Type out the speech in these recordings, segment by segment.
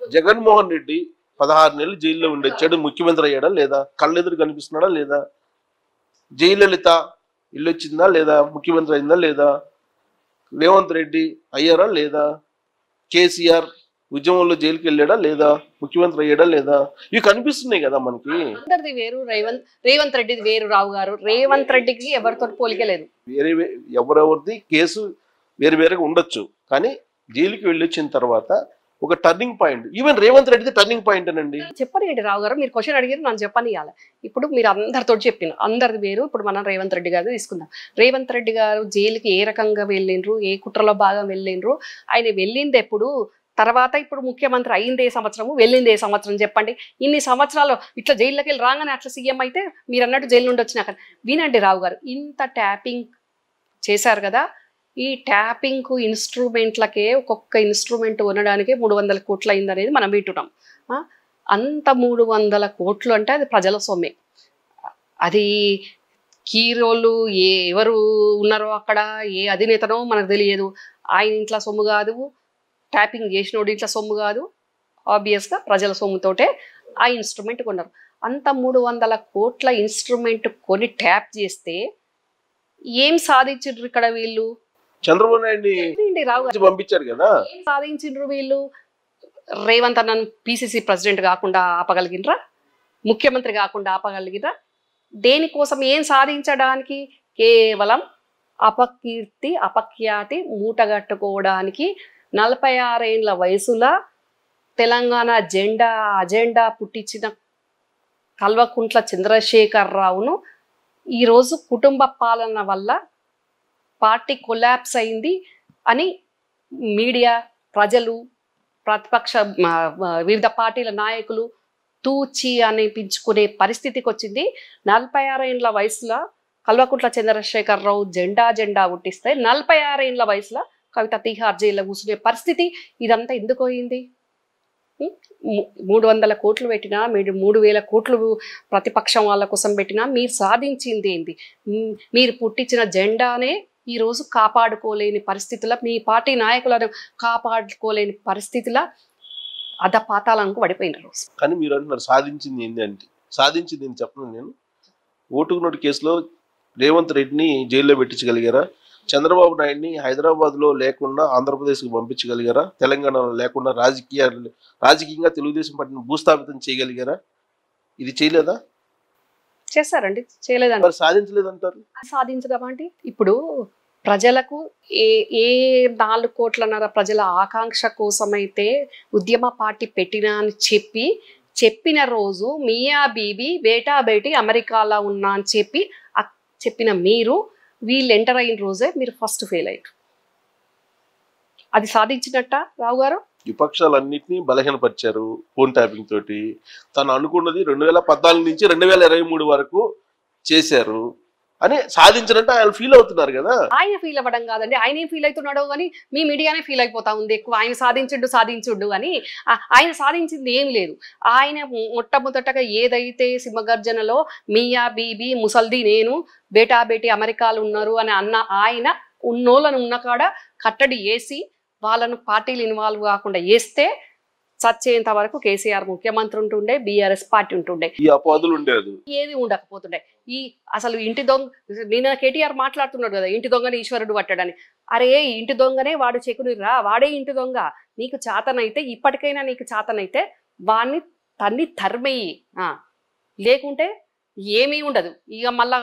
జగన్మోహన్ రెడ్డి 16 నెలలు జైల్లో ఉండొచ్చాడు, ముఖ్యమంత్రి అయ్యాడా లేదా? కళ్ళెదురు కనిపిస్తున్నాడా లేదా? జయలలిత ఇల్లు వచ్చిందా లేదా? ముఖ్యమంత్రి అయిందా లేదా? రేవంత్ రెడ్డి అయ్యారా లేదా? కేసీఆర్ ఉద్యమంలో జైలుకి వెళ్ళాడా లేదా? ముఖ్యమంత్రి అయ్యాడా లేదా? ఇవి కనిపిస్తున్నాయి కదా మనకి. అందరిది వేరు, రేవంత్ రెడ్డిది వేరు. రావు గారు, రేవంత్ రెడ్డికి ఎవరితో పోలిక లేదు. ఎవరెవరిది కేసు వేరు వేరుగా ఉండొచ్చు, కానీ జైలుకి వెళ్ళి వచ్చిన తర్వాత ఒక టర్నింగ్ పాయింట్. ఈవెన్ రేవంత్ రెడ్డిది టర్నింగ్ పాయింట్ అనండి. చెప్పండి రావు గారు, మీరు క్వశ్చన్ అడిగారు, నన్ను చెప్పని ఇవ్వాలి. ఇప్పుడు మీరు అందరితో చెప్పిన అందరిది వేరు. ఇప్పుడు మనం రేవంత్ రెడ్డి గారిని తీసుకుందాం. రేవంత్ రెడ్డి గారు జైలుకి ఏ రకంగా వెళ్ళిండ్రు, ఏ కుట్రలో బాగా వెళ్ళిండ్రు, ఆయన వెళ్ళింది ఎప్పుడు, తర్వాత ఇప్పుడు ముఖ్యమంత్రి అయిందే సంవత్సరము, వెళ్ళిందే సంవత్సరం, చెప్పండి. ఇన్ని సంవత్సరాలు ఇట్లా జైల్లోకి వెళ్ళి రాగానే అట్లా సీఎం అయితే మీరు అన్నట్టు జైలు నుండి వచ్చినాక వినండి రావు గారు, ఇంత ట్యాపింగ్ చేశారు కదా, ఈ ట్యాపింగ్ ఇన్స్ట్రుమెంట్లకే ఒక్కొక్క ఇన్స్ట్రుమెంట్ కొనడానికి 300 కోట్లు అయిందనేది మనం వింటున్నాం. అంత 300 కోట్లు అంటే అది ప్రజల సొమ్మే. అది హీరోలు ఎవరు ఉన్నారో అక్కడ, ఏ అధినేతనో మనకు తెలియదు. ఆయన ఇంట్లో సొమ్ము కాదు, ట్యాపింగ్ చేసినోడు ఇంట్లో సొమ్ము కాదు, ఆబ్వియస్గా ప్రజల సొమ్ముతోటే ఆ ఇన్స్ట్రుమెంట్ కొన్నారు. అంత 300 కోట్ల ఇన్స్ట్రుమెంట్ కొని ట్యాప్ చేస్తే ఏం సాధించారు ఇక్కడ వీళ్ళు? చంద్రబాబు నాయుడు పంపించారు కదా, ఏం సాధించారు వీళ్ళు? రేవంత్ అన్నను పిసిసి ప్రెసిడెంట్ కాకుండా ఆపగలిగినరా? ముఖ్యమంత్రి కాకుండా ఆపగలిగినరా? దేనికోసం, ఏం సాధించడానికి? కేవలం అపకీర్తి అపఖ్యాతి మూటగట్టుకోవడానికి 46 ఏళ్ల వయసులో తెలంగాణ అజెండా పుట్టించిన కల్వకుంట్ల చంద్రశేఖరరావును ఈరోజు కుటుంబ పాలన వల్ల పార్టీ కొలాప్స్ అయింది అని మీడియా, ప్రజలు, ప్రతిపక్ష వివిధ పార్టీల నాయకులు తూచి అనిపించుకునే పరిస్థితికి వచ్చింది. 46 ఏళ్ల వయసులో కల్వకుంట్ల చంద్రశేఖరరావు జెండా పుట్టిస్తే 46 ఏళ్ల వయసులో కవిత తిహార్ జైల్లో కూర్చునే పరిస్థితి. ఇదంతా ఎందుకు అయింది? 300 కోట్లు పెట్టినా, మీరు 3000 కోట్లు ప్రతిపక్షం వాళ్ళ కోసం పెట్టినా మీరు సాధించింది ఏంది? మీరు పుట్టించిన జెండానే ఈరోజు కాపాడుకోలేని పరిస్థితుల్లో, మీ పార్టీ నాయకులను కాపాడుకోలేని పరిస్థితుల్లో అధపాతాలకు పడిపోయిన రోజు. కానీ మీరు అంటున్నారు సాధించింది ఏంటి అంటే, సాధించింది ఏంటి చెప్పను నేను. ఓటుకు నోటు కేసులో రేవంత్ రెడ్డిని జైల్లో పెట్టించగలిగారా? చంద్రబాబు నాయుడిని హైదరాబాద్లో లేకుండా ఆంధ్రప్రదేశ్కి పంపించగలిగారా? తెలంగాణలో లేకుండా రాజకీయంగా తెలుగుదేశం పార్టీని భూస్థాపితం చేయగలిగారా? ఇది చేయలేదా? చేశారండి, చేయలేదండి. సాధించలేదంటారు. సాధించడం అంటే ఇప్పుడు ప్రజలకు ఏ 4 కోట్లన్నర ప్రజల ఆకాంక్ష కోసమైతే ఉద్యమ పార్టీ పెట్టినా అని చెప్పిన రోజు మియా బీబీ బేటా బేటీ అమెరికాలో ఉన్నా అని చెప్పిన మీరు, వీళ్ళు ఎంటర్ అయిన రోజే మీరు ఫస్ట్ ఫెయిల్ అయ్యారు. అది సాధించినట్ట రావు గారు? విపక్షాలన్నింటినీ బలహీనపరిచారు ఫోన్ ట్యాపింగ్ తోటి. తను అనుకున్నది 2014 నుంచి 2023 వరకు చేశారు అని సాధించినట్టు ఆయన ఫీల్ అవుతున్నారు కదా. ఆయన ఫీల్ అవ్వడం కాదండి, ఆయన ఏం ఫీల్ అవుతున్నాడో కానీ మీ మీడియానే ఫీల్ అయిపోతా ఉంది ఎక్కువ. ఆయన సాధించుడు అని. ఆయన సాధించింది ఏమి లేదు. ఆయన మొట్టమొదటగా ఏదైతే సింహగర్జనలో మియా బీబీ ముసల్ది నేను బేటా బేటీ అమెరికాలు ఉన్నారు అని అన్న ఆయన ఉన్నోళ్ళను ఉన్న కాడ కట్టడి వేసి వాళ్ళను పార్టీలు ఇన్వాల్వ్ కాకుండా వేస్తే చచ్చేంత వరకు కేసీఆర్ ముఖ్యమంత్రి ఉంటుండే, బీఆర్ఎస్ పార్టీ ఉంటుండే, ఈ అపాదులు ఉండేది ఏది ఉండకపోతుండే. అసలు ఇంటి దొంగ, నిన్న కేటీఆర్ మాట్లాడుతున్నాడు కదా, ఇంటి దొంగని ఈశ్వరుడు పట్టాడని. అరే ఇంటి దొంగనే వాడు చెకునిరా, వాడే ఇంటి దొంగ. నీకు చాతనైతే, ఇప్పటికైనా నీకు చాతనైతే వాడిని తన్ని తరిమేయి, లేకుంటే ఏమీ ఉండదు. ఇక మళ్ళా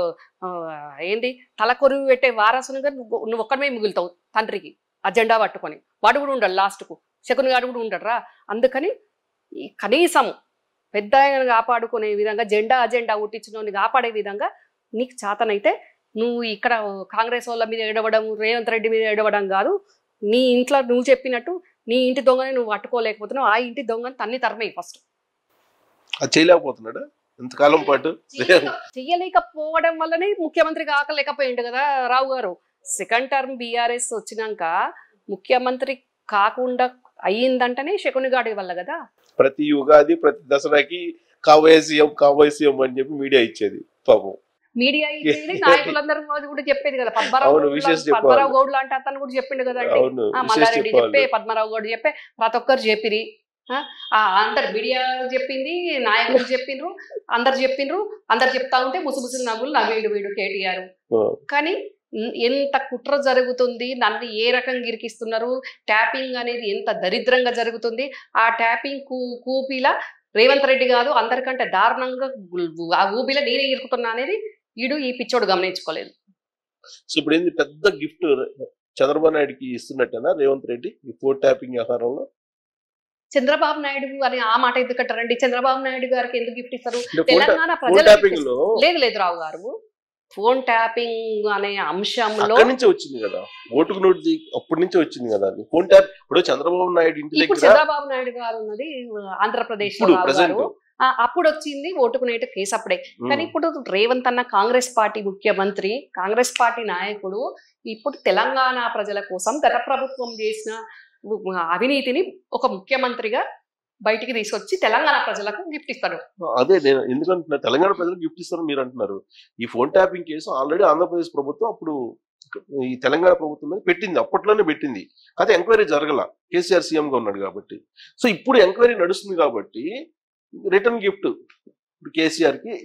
ఏంది తలకొరువు పెట్టే వారసునిగా నువ్వు ఒక్కడమే మిగులుతావు తండ్రికి అజెండా పట్టుకొని. వాడు కూడా ఉండడు, లాస్ట్కు శకుని గారు కూడా ఉండడరా. అందుకని కనీసం పెద్ద ఆయన కాపాడుకునే విధంగా, అజెండా పుట్టించిన కాపాడే విధంగా నీకు చాతనైతే నువ్వు ఇక్కడ కాంగ్రెస్ వాళ్ళ మీద ఏడవడం, రేవంత్ రెడ్డి మీద ఏడవడం కాదు. నీ ఇంట్లో నువ్వు చెప్పినట్టు నీ ఇంటి దొంగని నువ్వు పట్టుకోలేకపోతున్నావు, ఆ ఇంటి దొంగని తన్ని తరమే ఫస్ట్. అది చేయలేకపోతున్నాడు ఇంతకాలం పాటు. చెయ్యలేకపోవడం వల్లనే ముఖ్యమంత్రి కాకలేకపోయిండు కదా రావు గారు. సెకండ్ టర్మ్ బీఆర్ఎస్ వచ్చినాక ముఖ్యమంత్రి కాకుండా అయ్యిందంటేనే శకునిగాడి వల్ల కదా. ప్రతి ఉగాది ప్రతి దసరాకి కాబోయే సీఎం అని చెప్పి మీడియా ఇచ్చేది పాపం. మీడియా ఇచ్చేది, నాయకులందరూ కూడా చెప్పేది కదా. పద్మరావు గౌడ్ లాంటి అతను కూడా చెప్పిండు కదా అండి. మల్లారెడ్డి చెప్పే, పద్మరావు గౌడ్ చెప్పే, ప్రతి ఒక్కరు చెప్పిరి. అందరు మీడియా చెప్పింది, నాయకులు చెప్పిండ్రు, అందరు చెప్తా ఉంటే ముసుముసులు నవ్వులు నవ్వేడు వీడు కేటీఆర్. కానీ ఎంత కుట్ర జరుగుతుంది, నన్ను ఏ రకంగా ఇరికిస్తున్నారు, ట్యాపింగ్ అనేది ఎంత దరిద్రంగా జరుగుతుంది. ఆ ట్యాపింగ్ కూపిలా రేవంత్ రెడ్డి కాదు అందరికంటే దారుణంగా ఆ ఊబిలో నేనే ఇరుకుతున్నా అనేది ఈ పిచ్చోడు గమనించుకోలేదు. సో ఇప్పుడు ఏంది పెద్ద గిఫ్ట్ చంద్రబాబు నాయుడుకి ఇస్తున్నట్టేనా రేవంత్ రెడ్డి ఈ ఫోన్ ట్యాపింగ్ వ్యవహారంలో? చంద్రబాబు నాయుడు అని ఆ మాట ఎందుకు అంటారండి? చంద్రబాబు నాయుడు గారికి ఎందుకు గిఫ్ట్ ఇస్తారు? అంటే తెలంగాణ ఫోన్ ట్యాపింగ్ లో లేదు రావు గారు, ఫోన్ ట్యాపింగ్ అనే అంశంలో అక్కడి నుంచే వచ్చింది కదా, ఓటుకు నోటు అప్పటి నుంచే వచ్చింది కదా అది ఫోన్ ట్యాప్. ఇప్పుడు చంద్రబాబు నాయుడు ఇంటి ఇప్పుడు దగ్గర చంద్రబాబు నాయుడు గారు ఉన్నది ఆంధ్రప్రదేశ్ లో ప్రెసెంట్ అప్పుడు వచ్చింది ఓటుకు నేటు కేసు అప్పుడే. కానీ ఇప్పుడు రేవంత్ అన్న కాంగ్రెస్ పార్టీ ముఖ్యమంత్రి, కాంగ్రెస్ పార్టీ నాయకుడు ఇప్పుడు తెలంగాణ ప్రజల కోసం గత ప్రభుత్వం చేసిన అవినీతిని ఒక ముఖ్యమంత్రిగా బయటికి తీసుకొచ్చి తెలంగాణ ప్రజలకు గిఫ్ట్ ఇస్తాడు. అదే నేను ఎందుకంటున్నా తెలంగాణ ప్రజలకు గిఫ్ట్ ఇస్తారని మీరు అంటున్నారు. ఈ phone tapping case already Andhra Pradesh ప్రభుత్వం అప్పుడు ఈ తెలంగాణ ప్రభుత్వం మీద పెట్టింది, అప్పట్లోనే పెట్టింది. అదే ఎంక్వైరీ జరగల, కేసీఆర్ సీఎం గా ఉన్నాడు కాబట్టి. సో ఇప్పుడు ఎంక్వైరీ నడుస్తుంది కాబట్టి రిటర్న్ గిఫ్ట్ కేసీఆర్ కి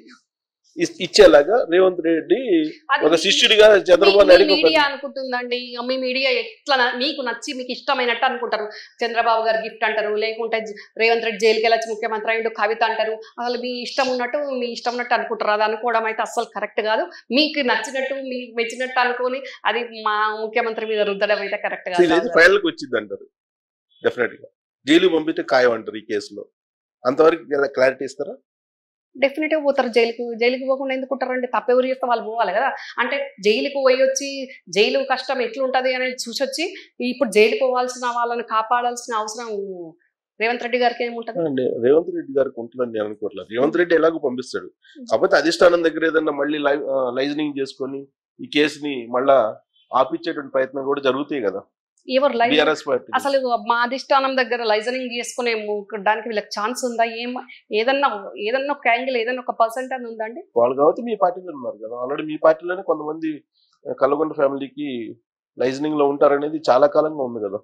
ఇచ్చేలాగా రేవంత్ రెడ్డి ఒక శిష్యుడిగా చంద్రబాబు నాయుడు మీడియా అనుకుంటుందండి. మీ మీడియా ఎట్లా మీకు నచ్చి మీకు ఇష్టమైనట్టు అనుకుంటారు. చంద్రబాబు గారు గిఫ్ట్ అంటారు, లేకుంటే రేవంత్ రెడ్డి జైలుకి వెళ్ళొచ్చి ముఖ్యమంత్రి అయ్యిండు కవిత అంటారు. అసలు మీ ఇష్టం ఉన్నట్టు అనుకుంటారు. అది అనుకోవడం అయితే అస్సలు కరెక్ట్ కాదు. మీకు నచ్చినట్టు మీకు మెచ్చినట్టు అనుకోని అది మా ముఖ్యమంత్రి మీద రుద్దడం అయితే కరెక్ట్ కాదు. ఫైనల్కి వచ్చింది అంటారు, డెఫినెట్ గా జైలు పంపితే ఖాయం అంటారు ఈ కేసులో. అంతవరకు క్లారిటీ ఇస్తారా? డెఫినెట్ గా పోతారు జైలుకి పోకుండా ఎందుకుంటారండి? తప్పెవరు చేస్తే వాళ్ళు పోవాలి కదా. అంటే జైలుకు పోయి వచ్చి జైలు కష్టం ఎట్లుంటది అనేది చూసొచ్చి ఇప్పుడు జైలు పోవాల్సిన వాళ్ళని కాపాడాల్సిన అవసరం రేవంత్ రెడ్డి గారికి ఏముంటది? రేవంత్ రెడ్డి గారికి ఉంటుందని నేను అనుకోవట్లేదు. రేవంత్ రెడ్డి ఎలాగో పంపిస్తాడు, కాకపోతే అధిష్టానం దగ్గర ఏదన్నా మళ్ళీ లైజనింగ్ చేసుకొని ఈ కేసుని మళ్ళా ఆపిచ్చేటువంటి ప్రయత్నం కూడా జరుగుతాయి కదా. ఎవరు అసలు మా అధిష్టానం దగ్గర లైజనింగ్ చేసుకునే దానికి వీళ్ళకి ఛాన్స్ ఉందా? ఏదన్నా ఒక యాంగిల్ ఏదన్నా ఒక పర్సెంట్ అని ఉందండి? వాళ్ళు కాబట్టి మీ పార్టీలో ఉన్నారు కదా, ఆల్రెడీ మీ పార్టీలోనే కొంతమంది కల్వకుంట్ల ఫ్యామిలీకి లైజనింగ్ లో ఉంటారనేది చాలా కాలంగా ఉంది కదా.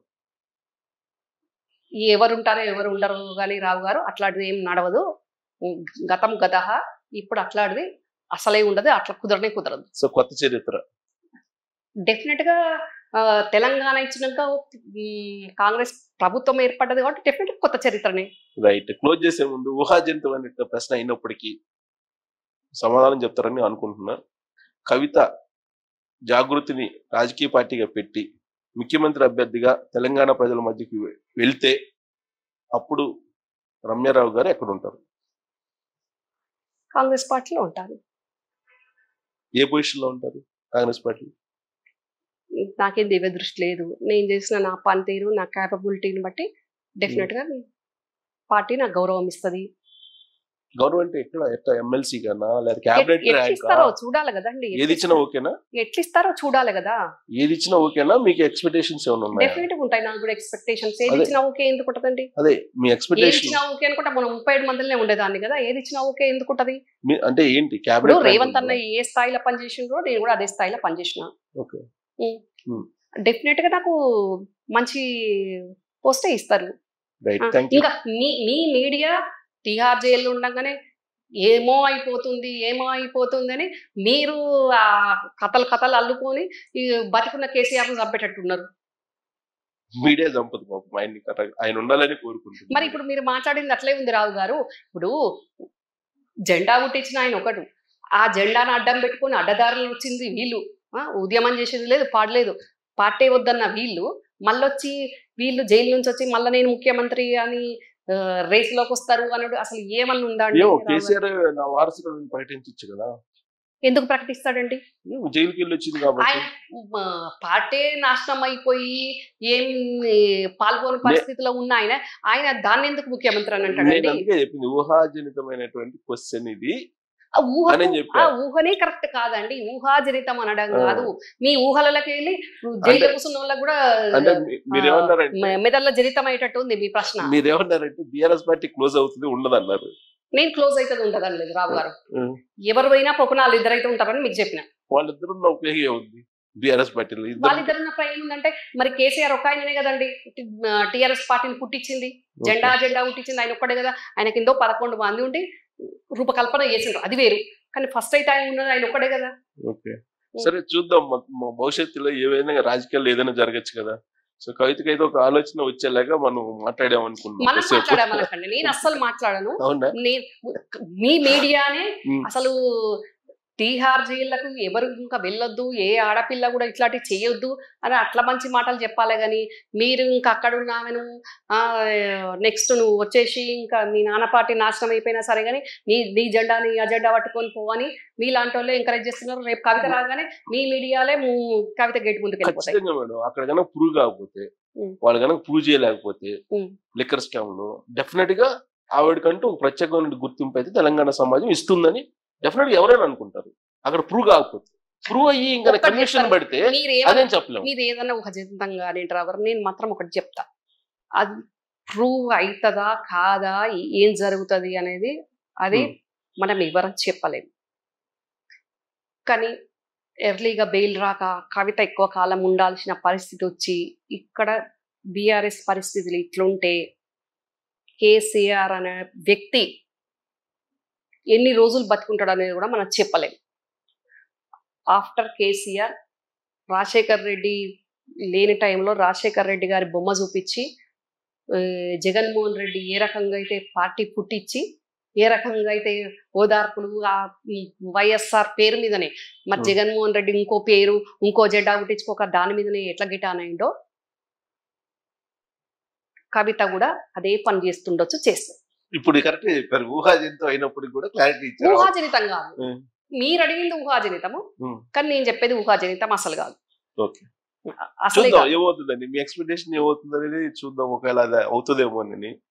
ఎవరు ఉంటారో ఎవరు ఉండరు కానీ రావు గారు అట్లాంటిది ఏం నడవదు. గతం గతహ, ఇప్పుడు అట్లాంటిది అసలే ఉండదు, అట్లా కుదరదు. సో కొత్త చరిత్ర డెఫినెట్ గా తెలంగాణ ఇచ్చినాక కాంగ్రెస్ ప్రభుత్వం ఏర్పడ్డది కాబట్టి డెఫినెట్ కొత్త చరిత్రనే. రైట్. క్లోజ్ చేసే ముందు ఊహాజనితం అనే ప్రశ్న అయినప్పటికీ సమాధానం చెప్తారని అనుకుంటున్నా. కవిత జాగృతిని రాజకీయ పార్టీగా పెట్టి ముఖ్యమంత్రి అభ్యర్థిగా తెలంగాణ ప్రజల మధ్యకి వెళ్తే అప్పుడు రమ్యారావు గారు ఎక్కడ ఉంటారు? కాంగ్రెస్ పార్టీలో ఉంటారు. ఏ పొజిషన్ లో ఉంటారు కాంగ్రెస్ పార్టీ? నాకేం దివ్య దృష్టి లేదు. నేను చేసిన నా పనితీరు, నా క్యాపబిలిటీని బట్టి డెఫినెట్ గా పార్టీ నాకు గౌరవం ఇస్తుంది. గౌరవం అంటే ఎట్లా ఎమ్మెల్సీ గానా లేదా క్యాబినెట్ ఇస్తారో చూడాలి కదండి. ఏది ఇచ్చినా ఓకేనా? ఎట్లా ఇస్తారో చూడాలి కదా. ఏది ఇచ్చినా ఓకేనా? మీకు ఎక్స్పెక్టేషన్స్ ఏమైనా ఉన్నాయా? డెఫినెట్ గా ఉంటాయి నాకు కూడా ఎక్స్పెక్టేషన్స్. ఏది ఇచ్చినా ఓకే ఎందుకు ఉంటదండి? అదే మీ ఎక్స్పెక్టేషన్. ఏది ఇచ్చినా ఓకే అనుకుంటా మనం 37 మందిలోనే ఉండేదాన్ని కదా. ఏది ఇచ్చినా ఓకే ఎందుకు ఉంటది? అంటే ఏంటి క్యాబినెట్? రేవంత్ అన్న ఏ స్థాయిలో పనిచేసిండ్రో నేను కూడా అదే స్థాయిలో పనిచేసిన. ఓకే. డెఫినెట్ గా నాకు మంచి పోస్టే ఇస్తారు. ఇంకా మీ మీడియా తిహార్ జైల్లో ఉండగానే ఏమో అయిపోతుంది అని మీరు ఆ కథలు అల్లుకొని బతికున్న కేసీఆర్ చంపేటట్టున్నారు. మీడియా చంపదు పాపం, ఆయన ఉండాలని కోరుకుంటున్నారు. మరి ఇప్పుడు మీరు మాట్లాడింది అట్లే ఉంది రావు గారు. ఇప్పుడు జెండా ముట్టించిన ఆయన ఒకడు, ఆ జెండాను అడ్డం పెట్టుకొని అడ్డదారులు వచ్చింది వీళ్ళు, ఉద్యమం చేసేది లేదు పాడలేదు, పార్టీ వద్దన్న వీళ్ళు మళ్ళొచ్చి వీళ్ళు జైలు నుంచి వచ్చి మళ్ళీ నేను ముఖ్యమంత్రి అని రేసులోకి వస్తారు అన్నాడు. అసలు ఏమన్నా ఉందా అండి? కేసీఆర్ నా వారసులను ప్రకటించచ్చు కదా. ఎందుకు ప్రకటిస్తాడండి? జైలుకి వెళ్ళి వచ్చింది కాబట్టి. పార్టీ నాశనం అయిపోయి ఏం పాల్గొని పరిస్థితిలో ఉన్న ఆయన దాన్ని ఎందుకు ముఖ్యమంత్రి అని అంటాడండి? అందుకే చెప్పింది ఊహాజనితమైనటువంటి క్వశ్చన్ ఇది. ఊహనే కరెక్ట్ కాదండి. ఊహాజనితం అనడం కాదు. మీ ఊహలకి వెళ్ళి జైలు కూర్చున్న వాళ్ళకి కూడా మెదళ్ళ జనితం అయ్యేటట్టు ఉంది మీ ప్రశ్న. మీరేమన్నారంటే బీఆర్ఎస్ పార్టీ క్లోజ్ అవుతుంది ఉండదన్నారు. నేను క్లోజ్ అయితే ఉండదని లేదు రావు గారు. ఎవరు పోయినా పొకనాలు ఇద్దరైతే ఉంటారని మీకు చెప్పిన. వాళ్ళిద్దరు ఉపయోగం ఉంది. బీఆర్ఎస్ పార్టీలో ఇద్దరు. వాళ్ళిద్దరు ఉన్నప్పుడు ఏముందంటే మరి కేసీఆర్ ఒక ఆయననే కదండి టిఆర్ఎస్ పార్టీని పుట్టించింది, జెండా పుట్టించింది ఆయన ఒక్కడే కదా. ఆయన కింద 11 మంది ఉండి రూపకల్పన చేసిండ్రు, అది వేరు. కానీ ఫస్ట్ అయితే ఆయన ఉన్నది ఆయన ఒక్కడే కదా. ఓకే, సరే చూద్దాం. భవిష్యత్తులో ఏవైనా రాజకీయాలు ఏదైనా జరగచ్చు కదా. సో కవితకి అయితే ఒక ఆలోచన వచ్చేలాగా మనం మాట్లాడామనుకున్నాం. మనం మాట్లాడామనకండి, నేను అస్సలు మాట్లాడను. అవునా? మీ మీడియానే అసలు తీహార్ జైళ్లకు ఎవరు ఇంకా వెళ్ళొద్దు, ఏ ఆడపిల్ల కూడా ఇట్లాంటివి చేయొద్దు అని అట్లా మంచి మాటలు చెప్పాలి. కానీ మీరు ఇంకా అక్కడ ఉన్నామెను నెక్స్ట్ నువ్వు వచ్చేసి ఇంకా మీ నాన్న పార్టీ నాశనం అయిపోయినా సరే కానీ నీ జెండాని అజెండా పట్టుకొని పోవని మీలాంటి వాళ్ళే ఎంకరేజ్ చేస్తున్నారు. రేపు కవిత రాగానే మీ మీడియాలే కవిత గేట్ ముందుకు వెళ్ళిపోతాయి. మేడం అక్కడ కనుక ప్రూవ్ కాకపోతే, వాళ్ళు కనుక ప్రూవ్ చేయలేకపోతే లిక్కర్ స్కామ్ లో డెఫినెట్ గా ఆవిడకంటూ ఒక ప్రత్యేకమైన గుర్తింపు అయితే తెలంగాణ సమాజం ఇస్తుందని డెఫినెట్ గా ఎవరైనా అనుకుంటారు. అక్కడ ప్రూవ్ కాకపోతే, ప్రూవ్ అయ్యి ఇంకా కన్విక్షన్ పడితే అదేం చెప్పలేము. మీరు ఏదన్నా ఊహాజనితంగా డ్రైవర్, నేను మాత్రం ఒకటి చెప్తా, అది ప్రూవ్ అవుతుందా కాదా ఏం జరుగుతుంది అనేది అది మనం ఎవరం చెప్పలేము. కానీ ఎర్లీగా బెయిల్ రాక కవిత ఎక్కువ కాలం ఉండాల్సిన పరిస్థితి వచ్చి ఇక్కడ బీఆర్ఎస్ పరిస్థితులు ఇట్లుంటే కేసీఆర్ అనే వ్యక్తి ఎన్ని రోజులు బతుకుంటాడు అనేది కూడా మనం చెప్పలేము. ఆఫ్టర్ కేసీఆర్ రాజశేఖర్ రెడ్డి లేని టైంలో రాజశేఖర్ రెడ్డి గారి బొమ్మ చూపించి జగన్మోహన్ రెడ్డి ఏ రకంగా అయితే పార్టీ పుట్టించి ఏ రకంగా అయితే ఓదార్పులు వైఎస్ఆర్ పేరు మీదనే, మరి జగన్మోహన్ రెడ్డి ఇంకో పేరు ఇంకో జెండా పుట్టించుకోక దాని మీదనే ఎట్లా గిటానైందో కవిత కూడా అదే పని చేస్తుండొచ్చు, చేస్తుంది. ఇప్పుడు కరెక్ట్ చెప్పారు, ఊహాజనితం అయినప్పుడు కూడా క్లారిటీ ఇచ్చారు. ఊహాజనితం కాదు, మీరు అడిగింది ఊహాజనితము, కానీ నేను చెప్పేది ఊహాజనితం అసలు కాదు. ఓకే, చూద్దాం ఏమవుతుందండి. మీ ఎక్స్పెక్టేషన్ ఏమవుతుంది అనేది చూద్దాం. ఒకవేళ అది అవుతుందేమో అని